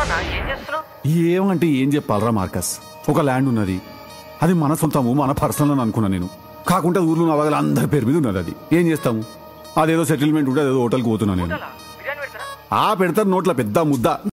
ఏమంటే ఏం చెప్పాలరా మార్కస్, ఒక ల్యాండ్ ఉన్నది, అది మన సొంతము, మన పర్సనల్ అని అనుకున్నా నేను. కాకుంటే ఊర్లో నా వగల అందరి పేరు మీద ఉన్నది. అది ఏం చేస్తాము, అదేదో సెటిల్మెంట్ ఉంటే అదేదో హోటల్కి పోతున్నా నేను. పెడతారు నోట్ల పెద్ద ముద్ద.